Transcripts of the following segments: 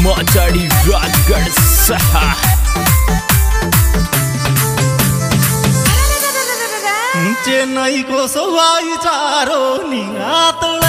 माचाड़ी राजगढ़ सहा चेन्नई को सवाई चारो निगातड़े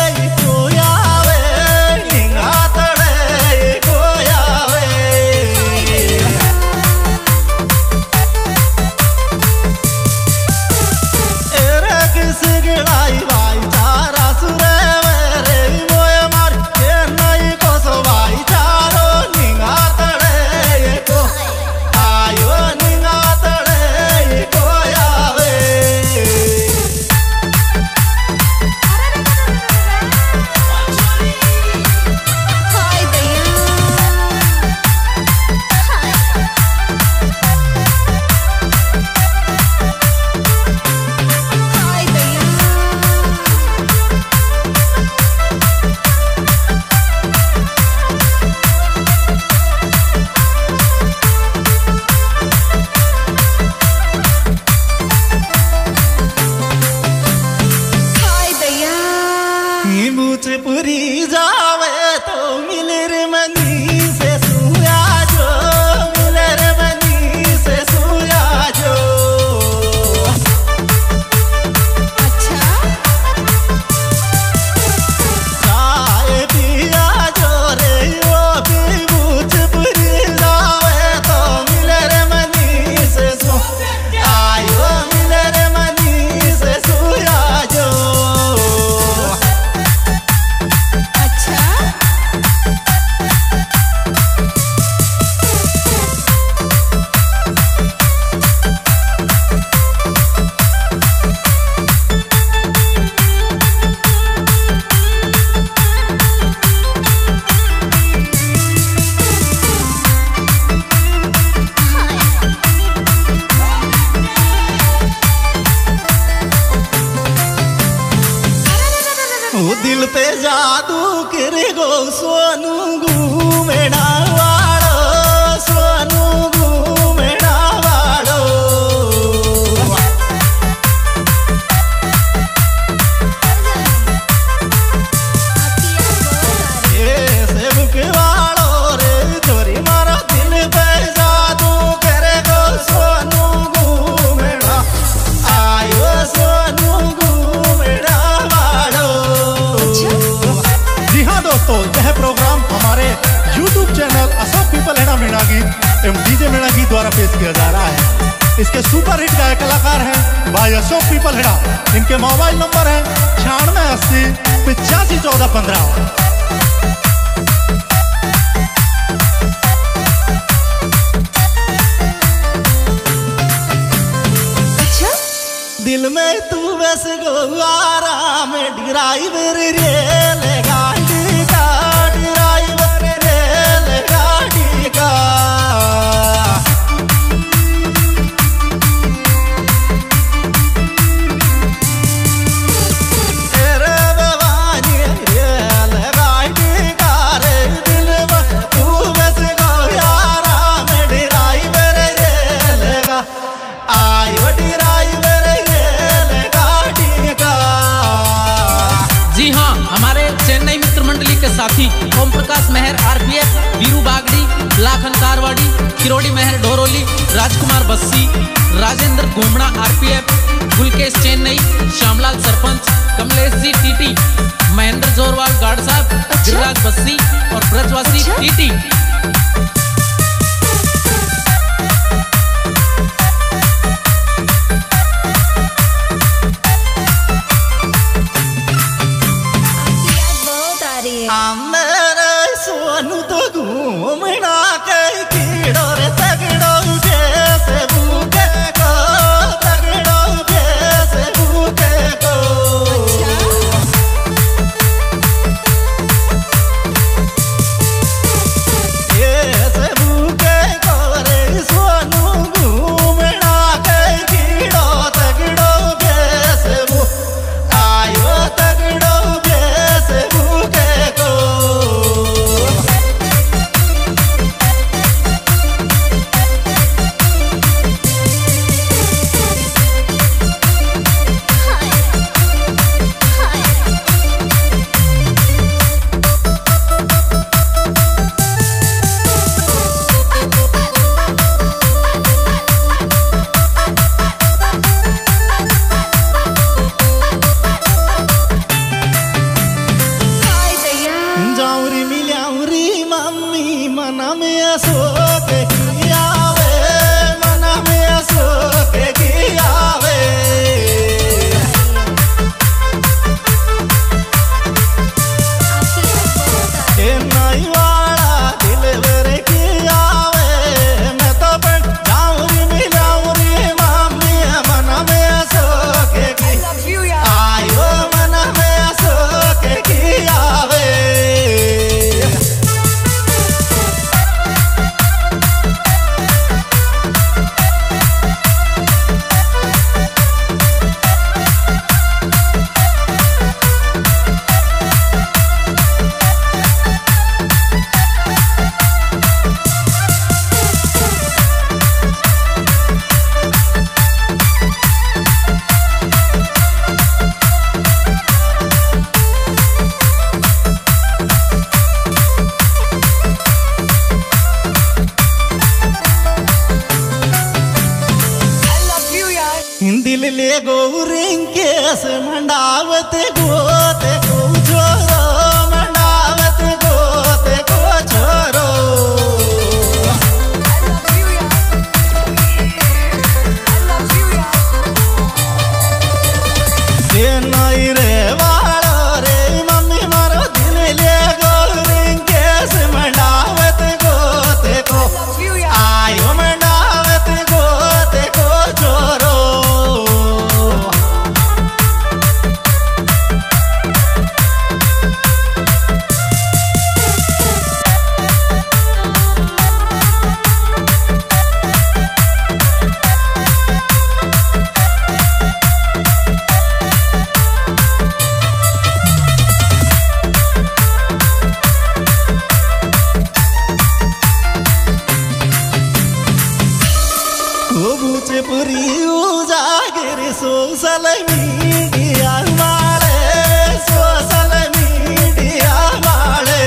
पूरी जावे तो मिले रे मनी से सुया जो मिले रे मनी से सुया जो। अच्छा चाय पिया जो रे वो भी मुझ पूरी जावे तो मिले रे मनी से आयो मिले रे मनी से सुया जो। दिल पे जादू करे गो सोनू घूमेड़ा वालो सोनू घूमेड़ा वालो। ये सेवक वालो रे चोरी मारा दिल पे जादू करे गो सोनू घूमेड़ा आयो सोनू घूमेड़ा वालो। जी हाँ दोस्तों, यह प्रोग्राम हमारे YouTube चैनल अशोक पीपल हेड़ा मीणा गीत एवं डीजे मीणा गीत द्वारा पेश किया जा रहा है। इसके सुपर हिट गायक कलाकार हैं भाई अशोक पीपल हेड़ा। इनके मोबाइल नंबर है 9680 85 14 15। दिल में तू बस गो आराम ड्राइवर रेल गाड़ी का ड्राइवर रेल गाड़ी का। तेरे भवानी रेल गाड़ी का रे दिल में तू बस गो आराम ड्राइवर रेल का आयो ड्राइवर। जी हाँ, हमारे चेन्नई मित्र मंडली के साथी Om Prakash Mehar RPF, Veeru Bagdi, Lakhan Karwadi, Kirodi Mehar Dhoroli, Rajkumar Bassi, Rajendra Ghoomda RPF, Gulkesh Chennai, Shyamlal sarpanch, Kamlesh ji TT, Mahendra Jorwal guard साहब, गिरिराज बस्सी और ब्रजवासी टीटी। मेरे सोनू तो घूमना के कीड़ो रे तगड़ो जैस दिल ले गो रिंकेस मंडावत गोते को छोरो मंडावत गोते को छोरो ये नहीं रे वालो रे मम्मी मारो दिल ले गो रिंकेस मंडावत गोते को आयो मंडावत गोते को छोरो पूरी उजागर सोशल मीडिया वाले सोशल मीडिया वाले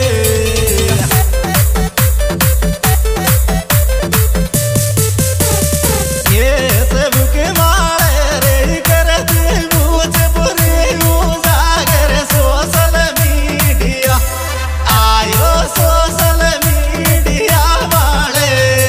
ये सब के मारे रे करते मुझे पूरी उजागर सोशल मीडिया आयो सोशल मीडिया वाले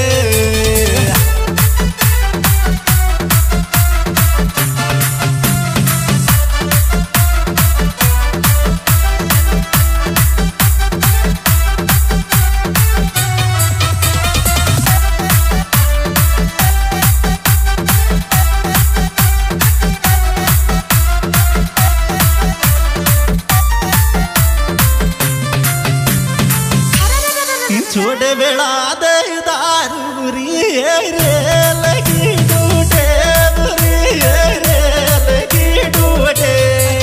छोटे बेड़ा दे दारू रे लगी टूटे रे लगी टूटे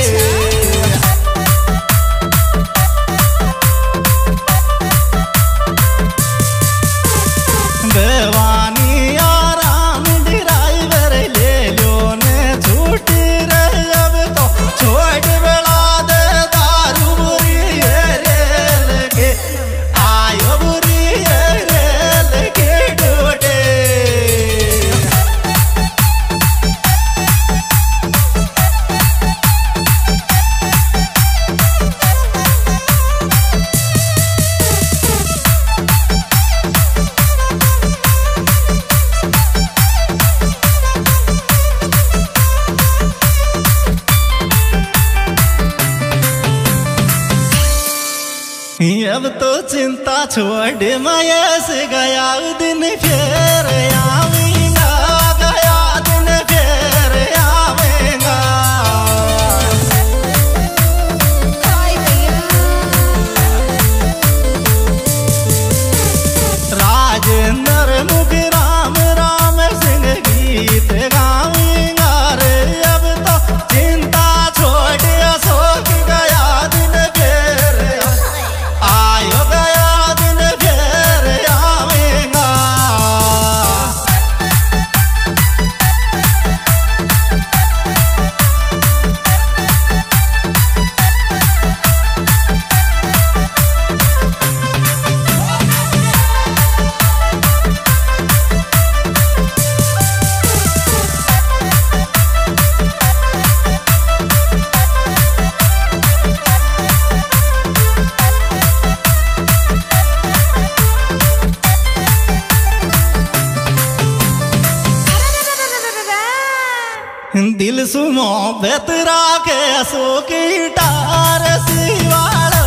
बेवानी आराम ड्राइवर ले लो ने छूटी रे अब तो छोटे बेड़ा दे दारू रे लगे आयो अब तो चिंता छोड़ माया से गया दिन फिर आवेगा गया दिन फिर आवेगा राजेंद्र मुख राम राम सिंह गीत गावेगा रे अब तो चिंता छोड़ अशोक गया दिन फिर आयो गया दिन फिर आवेगा दिल सुमो बेतरा के अशोक टार सिवाड़